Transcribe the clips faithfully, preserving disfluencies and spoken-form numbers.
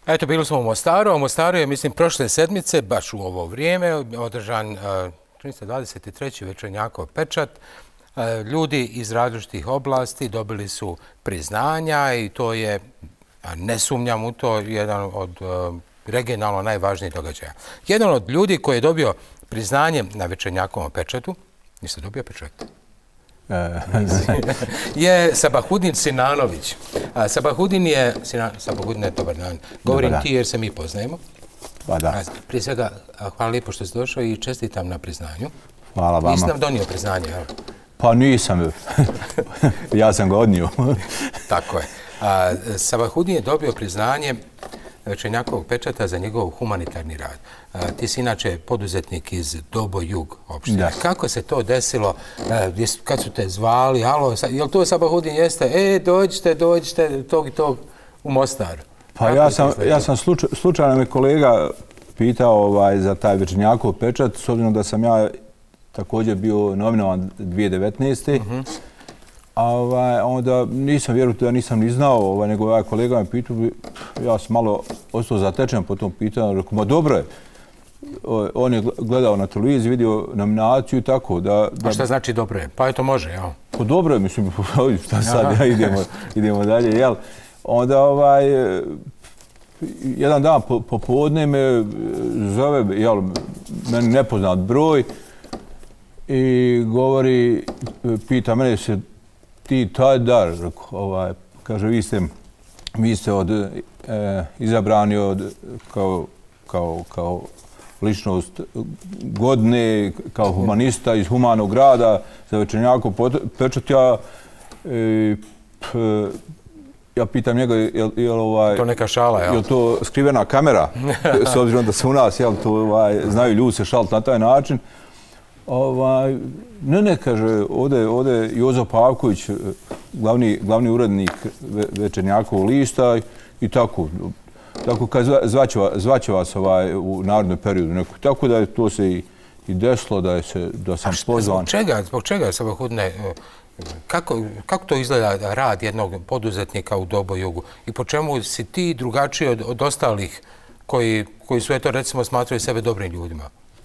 Eto, bili smo u Mostaru, a u Mostaru je, mislim, prošle sedmice, baš u ovo vrijeme, održan dvadeset treći Večernjakov pečat. Ljudi iz različitih oblasti dobili su priznanja i to je, ne sumnjam u to, jedan od regionalno najvažnijih događaja. Jedan od ljudi koji je dobio priznanje na Večernjakovom pečatu, niste dobio pečat? je Sabahudin Sinanović. Sabahudin je... Sabahudin je dobar dan. Govorim ti jer se mi poznajemo. Pa da. Prije svega, hvala lijepo što ste došao i čestitam na priznanju. Hvala vama. Nisi nam donio priznanje, jel? Pa nisam. Ja sam ga odnio. Tako je. Sabahudin je dobio priznanje Večernjakovog pečata za njegov humanitarni rad. Ti si inače poduzetnik iz Dobo-Jug opštine. Kako se to desilo? Kad su te zvali? Alo, je li to Sabahudin jeste? E, dođite, dođite tog i tog u Mostar. Pa ja sam slučajno me kolega pitao za taj Večernjakov pečat, s obzirom da sam ja također bio nominovan dvije tisuće devetnaeste. A onda nisam vjerujem da nisam ni znao, nego ovaj kolega me pitao, ja sam malo ostao zatečen po tom pitanju, rekao, ma dobro je. On je gledao na televiziji, vidio nominaciju i tako da... A šta znači dobro je? Pa eto može, jel? Pa dobro je, mislim, šta sad, ja idemo dalje, jel? Onda ovaj... Jedan dan popodne me zove, jel, meni nepoznat broj i govori, pita mene se ti taj dar, kaže, vi ste izabrani kao ličnost godine, kao humanista iz humanog rada za Večernjakov pečat. Ja pitam njega, je to neka šala, jel? Je to skrivena kamera, s obzirom da se u nas, jel, znaju ljudi se šaliti na taj način. Ne, ne, kaže, ovdje je Jozo Pavković, glavni urednik Večernjakovog lista i tako. Tako, kaže, zvaće vas u narednom periodu. Tako da je to se i desilo, da sam pozvan. Zbog čega? Zbog čega, Sabahudine? Kako to izgleda rad jednog poduzetnika u Dobo-Jugu? I po čemu si ti drugačiji od ostalih koji su, eto, recimo, smatraju sebe dobrim ljudima?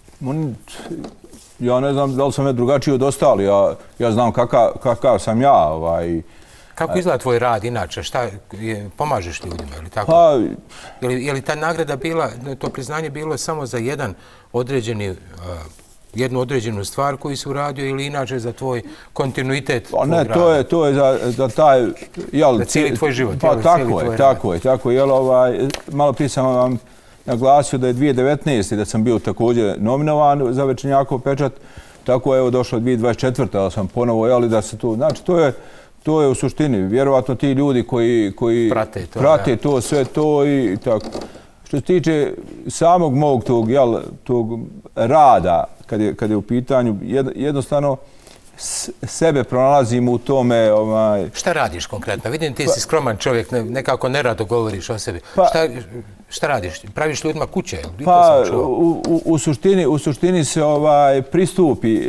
Ja ne znam da li sam ja drugačiji od ostali. Ja znam kakav sam ja. Kako izgleda tvoj rad inače? Šta pomažeš ljudima, ili tako? Pa... Je li ta nagrada bila, to priznanje bilo samo za jedan određeni, jednu određenu stvar koju si uradio ili inače za tvoj kontinuitet tvog rada? Ne, to je za taj... Za cijeli tvoj život? Pa tako je, tako je, tako je. Malo prije sam vam naglasio da je dvije tisuće devetnaeste. da sam bio također nominovan za Večernjakov pečat. Tako je, evo, došlo dvije tisuće dvadeset četvrte. da sam ponovo, jeli, da se tu... Znači, to je... To je u suštini, vjerovatno ti ljudi koji prate to, sve to i tako. Što se tiče samog mog tog rada, kad je u pitanju, jednostavno sebe pronalazim u tome... Šta radiš konkretno? Vidim, ti si skroman čovjek, nekako nerado govoriš o sebi. Šta radiš? Praviš ljudima kuće? Pa, u suštini se pristupi...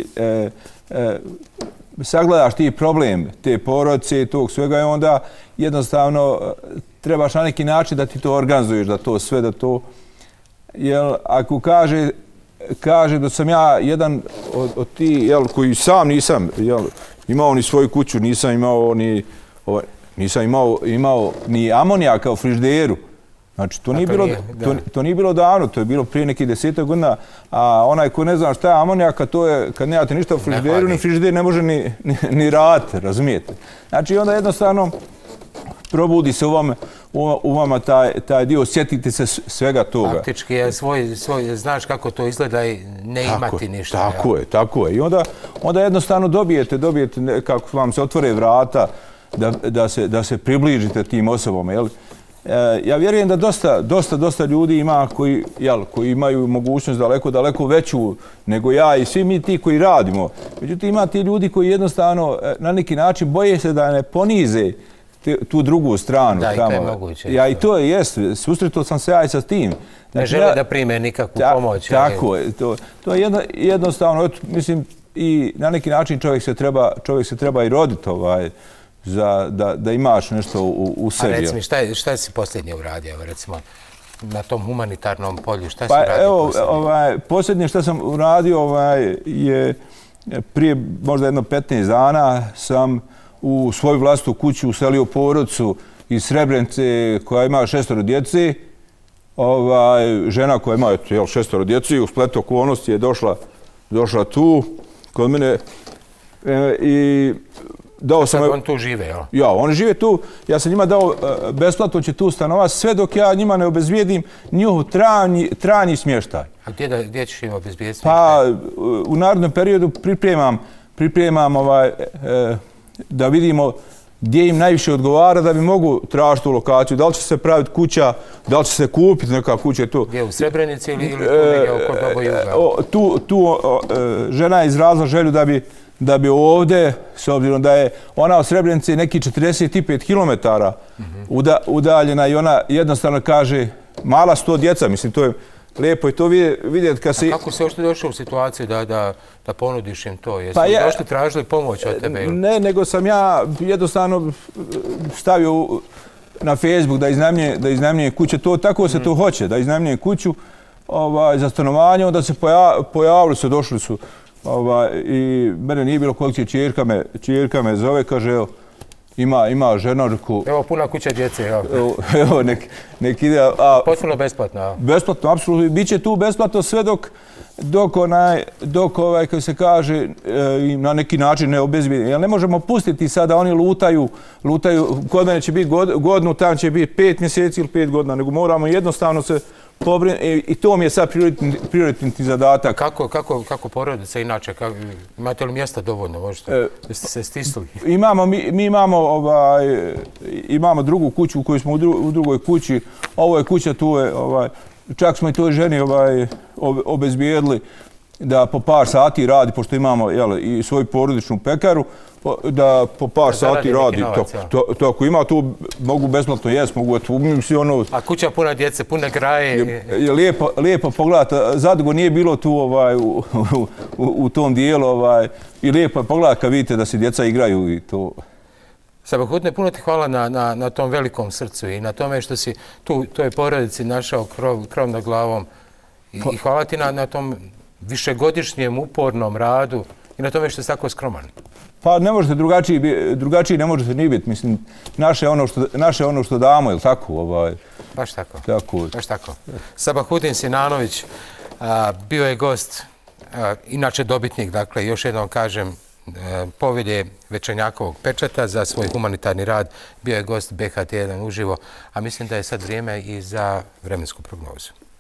sagledaš ti problem te porodice i tog svega i onda jednostavno trebaš na neki način da ti to organizuješ, da to sve, da to... Jer ako kaže, kaže da sam ja jedan od ti, jel, koji sam nisam, jel, imao ni svoju kuću, nisam imao ni, nisam imao, imao ni amonijaka u frižideru. Znači, to nije, bilo, to, to nije bilo davno, to je bilo prije nekih desetak godina, a onaj ko ne zna šta je amonijaka, to je kad nemate ništa u frižideru, ni frižider ne može ni, ni, ni raditi, razumijete? Znači, onda jednostavno probudi se u vama, u vama taj, taj dio, sjetite se svega toga. Faktički je svoj, svoj, znaš kako to izgleda i ne tako imati ništa. Tako je, tako je. I onda, onda jednostavno dobijete, dobijete, kako vam se otvore vrata, da, da, se, da se približite tim osobama, jel? Ja vjerujem da dosta, dosta, dosta ljudi ima koji, jel, koji imaju mogućnost daleko, daleko veću nego ja i svi mi ti koji radimo. Međutim, ima ti ljudi koji jednostavno na neki način boje se da ne ponize te, tu drugu stranu. Da, tamo. I to je moguće. Ja, i to je, jest. Susretao sam se ja i sa tim. Ne znači, žele ja, da prime nikakvu ta, pomoć. Tako je. To, to je jedno, jednostavno, mislim, i na neki način čovjek se treba, čovjek se treba i roditi, ovaj, za, da, da imaš nešto u, u sebi. A reci mi, šta, je, šta si posljednje uradio, recimo, na tom humanitarnom polju? Šta pa, se radi evo, posljednje? Ovaj, posljednje što sam uradio ovaj, je prije možda jedno petnaest dana sam u svoju vlastitu kuću uselio porodicu iz Srebrenice koja ima šestoro djece. Ovaj, žena koja ima jel, šestoro djeci u spletu okolnosti je došla, došla tu kod mene e, i dao sam... Sad on tu žive, jel? Ja, oni žive tu. Ja sam njima dao e, besplatno će tu stanovati sve dok ja njima ne obezbijedim njihov trajni, trajni smještaj. A gdje, da, gdje ćeš im obezbijeti Pa smještaj? u narednom periodu pripremam, pripremam ovaj, e, da vidimo gdje im najviše odgovara da bi mogu tražiti tu lokaciju. Da li će se praviti kuća, da li će se kupiti neka kuća tu. Gdje, u Srebrenici ili, ili tu negdje oko Dobo Juga? E, tu tu o, e, žena je izrazila želju da bi, da bi ovdje, s obzirom da je ona od Srebrenice neki četrdeset pet kilometara mm-hmm. uda, udaljena i ona jednostavno kaže mala sto djeca, mislim to je lijepo i to vidjeti kad si... A kako se uopšte došao u situaciju da, da, da ponudiš im to? Jesu pa li ja, došli tražili pomoć od tebe? Ili? Ne, nego sam ja jednostavno stavio na Facebook da iznajmljuje, da iznajmljuje kuće. To, tako se mm. to hoće, da iznajmljuje kuću ovaj, za stanovanje. Onda se poja, pojavili su, došli su. Ovaj, I mene nije bilo koliko će čerka me, čerka me zove, kaže evo, Ima, ima žena, reku... Evo, puna kuća djece, evo. Evo, evo nek, nek ide... A, potpuno besplatno, a? Besplatno, apsolutno. Biće tu besplatno sve dok, dok onaj, dok ovaj, kako se kaže, e, na neki način ne obezbijedi. Jer ne možemo pustiti sada, oni lutaju, lutaju, kod mene će biti god, godinu, tam će biti pet mjeseci ili pet godina, nego moramo jednostavno se pobrinuti. I to mi je sad prioritetni, prioritetni zadatak. Kako, kako, kako porodica inače? Kako, imate li mjesta dovoljno? Možete, e, jeste se stisli? Imamo, mi, mi imamo, ovaj, imamo drugu kuću u kojoj smo u, dru, u drugoj kući. Ovo je kuća, tu je, ovaj, čak smo i toj ženi ovaj, obezbijedili da po par sati radi, pošto imamo jel, i svoju porodičnu pekaru, da po par sati radi. Novac, to, to, to ako ima, tu mogu besplatno jest, mogu tu, mislim, ono... A kuća puna djece, pune graje... Je, je lijepo, lijepo pogledati. Zadugo nije bilo tu ovaj, u, u, u, u tom dijelu ovaj, i lijepo je pogledati kad vidite da se djeca igraju i to... Sabahudine, puno ti hvala na, na, na tom velikom srcu i na tome što si tu toj porodici našao krov, krov nad glavom. I, pa, i hvala ti na, na tom višegodišnjem upornom radu i na tome što si tako skroman. Pa ne možete drugačiji, drugačiji ne možete ni biti. Mislim, naše ono što, naše ono što damo, je li tako? Ovaj, Baš tako. Tako. Baš tako. Sabahudin Sinanović a, bio je gost, a, inače dobitnik, dakle, još jednom kažem, povelje Večernjakovog pečata za svoj humanitarni rad. Bio je gost B H T jedan uživo, a mislim da je sad vrijeme i za vremensku prognozu.